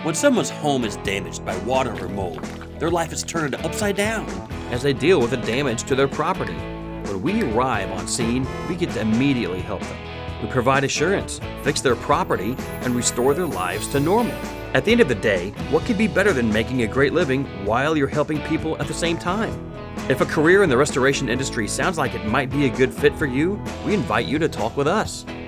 When someone's home is damaged by water or mold, their life is turned upside down as they deal with the damage to their property. When we arrive on scene, we get to immediately help them. We provide assurance, fix their property, and restore their lives to normal. At the end of the day, what could be better than making a great living while you're helping people at the same time? If a career in the restoration industry sounds like it might be a good fit for you, we invite you to talk with us.